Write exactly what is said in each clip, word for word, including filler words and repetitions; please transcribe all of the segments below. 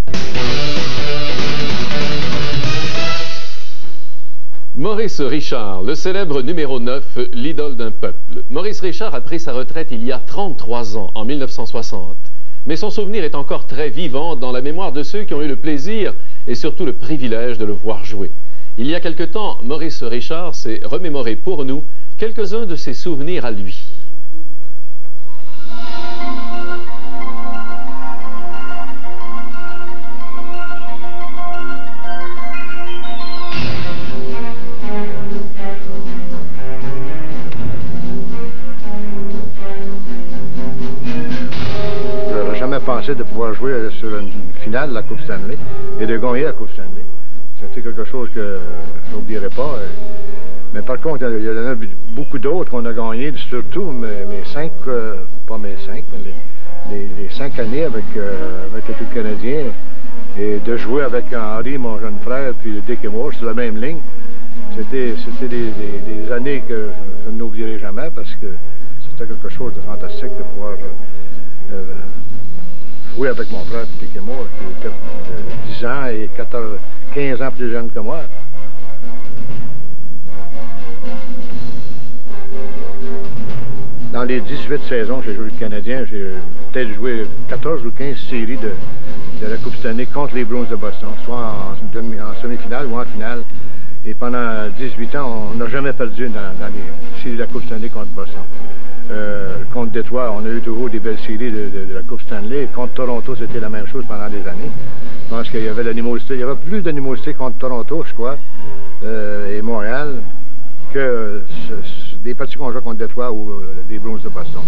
Maurice Richard, le célèbre numéro neuf, l'idole d'un peuple. Maurice Richard a pris sa retraite il y a trente-trois ans, en mille neuf cent soixante. Mais son souvenir est encore très vivant dans la mémoire de ceux qui ont eu le plaisir et surtout le privilège de le voir jouer. Il y a quelque temps, Maurice Richard s'est remémoré pour nous quelques-uns de ses souvenirs à lui. Pensé de pouvoir jouer sur une finale de la Coupe Stanley et de gagner la Coupe Stanley. C'était quelque chose que je n'oublierai pas. Mais par contre, il y en a beaucoup d'autres qu'on a gagné, surtout mes, mes cinq, euh, pas mes cinq, mais les, les, les cinq années avec, euh, avec l'équipe canadienne et de jouer avec Henri, mon jeune frère, puis Dick et moi sur la même ligne. C'était des, des, des années que je, je n'oublierai jamais parce que c'était quelque chose de fantastique de pouvoir euh, jouer avec mon frère Dick et moi, qui était de dix ans et quatorze, quinze ans plus jeune que moi. Dans les dix-huit saisons que j'ai joué le Canadien, j'ai peut-être joué quatorze ou quinze séries de, de la Coupe Stanley contre les Bruins de Boston, soit en, en semi-finale ou en finale. Et pendant dix-huit ans, on n'a jamais perdu dans, dans les séries de la Coupe Stanley contre Boston. Euh, contre Détroit, on a eu toujours des belles séries de, de, de la Coupe Stanley. Contre Toronto, c'était la même chose pendant des années. Je pense qu'il y avait l'animosité. Il y avait plus d'animosité contre Toronto, je crois, euh, et Montréal, que euh, des parties qu'on jouait contre Détroit ou euh, les Bruins de Boston.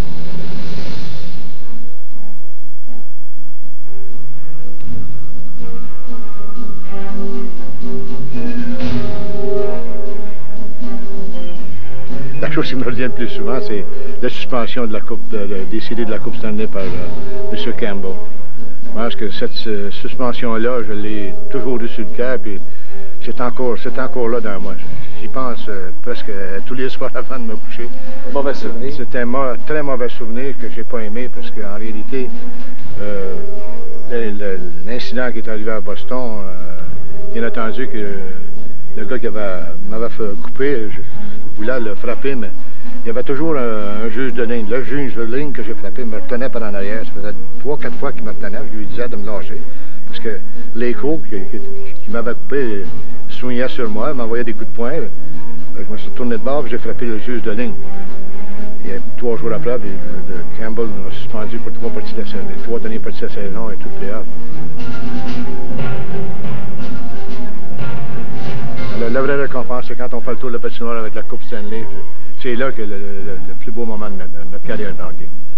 La chose qui me revient le plus souvent, c'est la suspension de la coupe, de, de, des séries de la Coupe Stanley par euh, M. Campbell. Je pense que cette euh, suspension-là, je l'ai toujours eu sur le cœur, puis c'est encore, c'est encore là dans moi. J'y pense euh, presque euh, tous les soirs avant de me coucher. Mauvais souvenir. C'était un très mauvais souvenir que j'ai pas aimé parce qu'en réalité, euh, l'incident qui est arrivé à Boston, euh, bien entendu que le gars qui m'avait fait couper, je, voulait le frapper, mais il y avait toujours un, un juge de ligne. Le juge de ligne que j'ai frappé me retenait par en arrière. Ça faisait trois, quatre fois qu'il me retenait. Je lui disais de me lâcher. Parce que l'écho qui, qui, qui m'avait coupé soignait sur moi, m'envoyait des coups de poing. Je me suis tourné de bord et j'ai frappé le juge de ligne. Et trois jours après, le, le Campbell m'a suspendu pour trois parties de la saison, les trois dernières parties de la saison et tout le playoff. La vraie récompense, c'est quand on fait le tour de la patinoire avec la Coupe Stanley. C'est là que le, le, le plus beau moment de notre, de notre carrière de hockey.